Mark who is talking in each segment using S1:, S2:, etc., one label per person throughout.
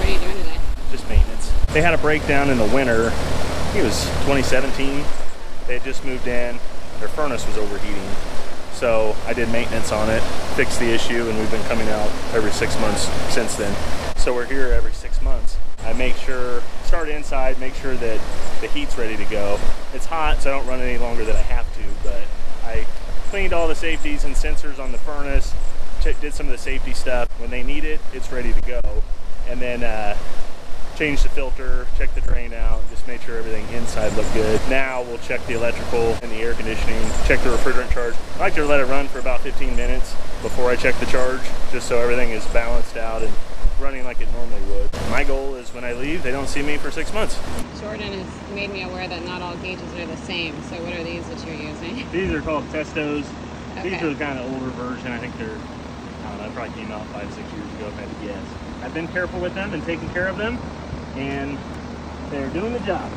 S1: What are you doing today?
S2: Just maintenance. They had a breakdown in the winter. I think it was 2017. They had just moved in. Their furnace was overheating. So I did maintenance on it, fixed the issue, and we've been coming out every 6 months since then. So we're here every 6 months. I make sure, start inside, make sure that the heat's ready to go. It's hot, so I don't run any longer than I have to, but I cleaned all the safeties and sensors on the furnace, did some of the safety stuff. When they need it, it's ready to go. And then change the filter, check the drain out, just make sure everything inside looked good. Now we'll check the electrical and the air conditioning, check the refrigerant charge. I like to let it run for about 15 minutes before I check the charge, just so everything is balanced out and running like it normally would. My goal is when I leave, they don't see me for 6 months.
S1: Jordan has made me aware that not all gauges are the same. So what are these that you're using?
S2: These are called Testos.
S1: Okay.
S2: These are the kind of older version. I think they're, I don't know, probably came out 5 or 6 years ago if I had to guess. I've been careful with them and taking care of them, and they're doing the job.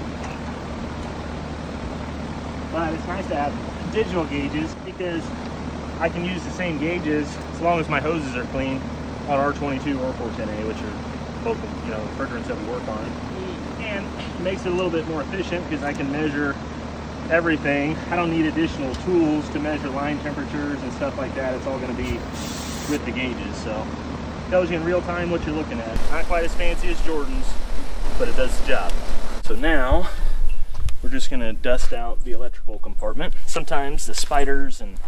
S2: But it's nice to have digital gauges because I can use the same gauges as long as my hoses are clean on R22 or 410A, which are both, you know, refrigerants that we work on. And it makes it a little bit more efficient because I can measure everything. I don't need additional tools to measure line temperatures and stuff like that. It's all going to be with the gauges, so it tells you in real time what you're looking at. Not quite as fancy as Jordan's, but it does the job. So now we're just going to dust out the electrical compartment. Sometimes the spiders and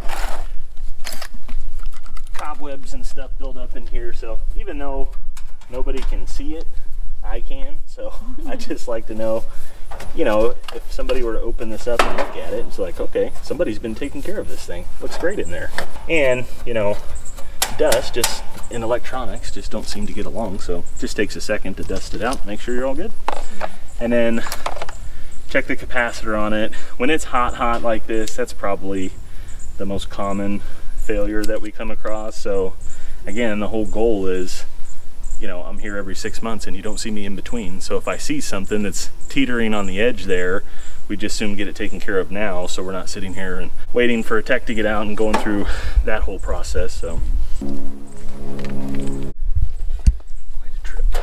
S2: cobwebs and stuff build up in here, so even though nobody can see it, I can. So I just like to know, you know, if somebody were to open this up and look at it, it's like, okay, somebody's been taking care of this thing. Looks great in there. And, you know, dust just in electronics just don't seem to get along, so it just takes a second to dust it out, make sure you're all good. And then check the capacitor on it. When it's hot like this, that's probably the most common failure that we come across. So again, the whole goal is, you know, I'm here every 6 months and you don't see me in between. So if I see something that's teetering on the edge there, we just soon get it taken care of now, so we're not sitting here and waiting for a tech to get out and going through that whole process. So quite a trip.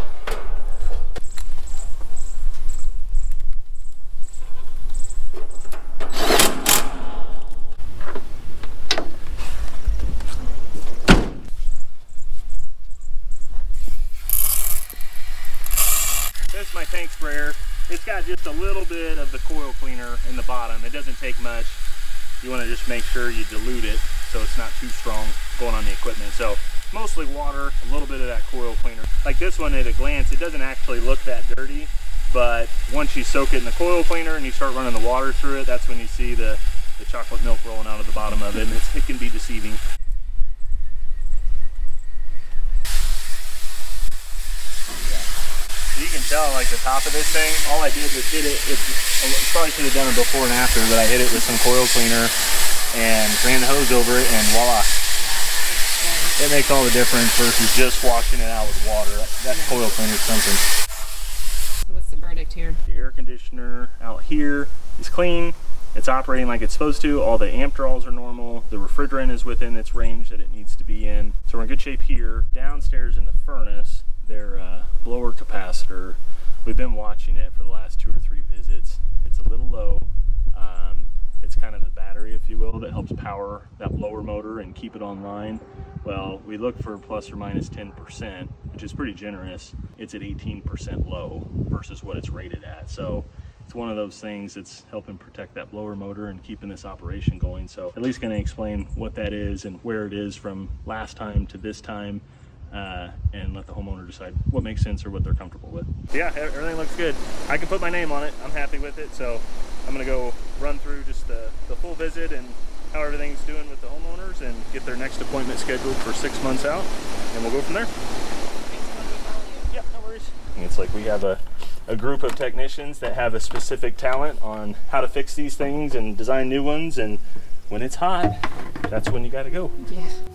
S2: This is my tank sprayer. It's got just a little bit of the coil cleaner in the bottom. It doesn't take much. You want to just make sure you dilute it so it's not too strong going on the equipment. So mostly water, a little bit of that coil cleaner. Like this one at a glance, it doesn't actually look that dirty, but once you soak it in the coil cleaner and you start running the water through it, that's when you see the chocolate milk rolling out of the bottom of it, and it can be deceiving. You can tell, like the top of this thing, all I did was hit it. Probably should have done it before and after, but I hit it with some coil cleaner and ran the hose over it, and voila. It makes all the difference versus just washing it out with water. That coil cleaner is something.
S1: So what's the verdict here?
S2: The air conditioner out here is clean. It's operating like it's supposed to. All the amp draws are normal. The refrigerant is within its range that it needs to be in. So we're in good shape here. Downstairs in the furnace, their blower capacitor, we've been watching it for the last 2 or 3 visits. It's a little low. It's kind of the battery, if you will, that helps power that blower motor and keep it online. Well, we look for plus or minus 10%, which is pretty generous. It's at 18% low versus what it's rated at. So it's one of those things that's helping protect that blower motor and keeping this operation going. So at least going to explain what that is and where it is from last time to this time. And let the homeowner decide what makes sense or what they're comfortable with. Yeah, everything looks good. I can put my name on it. I'm happy with it. So I'm going to go run through just the full visit and how everything's doing with the homeowners and get their next appointment scheduled for 6 months out. And we'll go from there. Yeah, no worries. It's like we have a group of technicians that have a specific talent on how to fix these things and design new ones. And when it's hot, that's when you got to go.
S1: Yeah.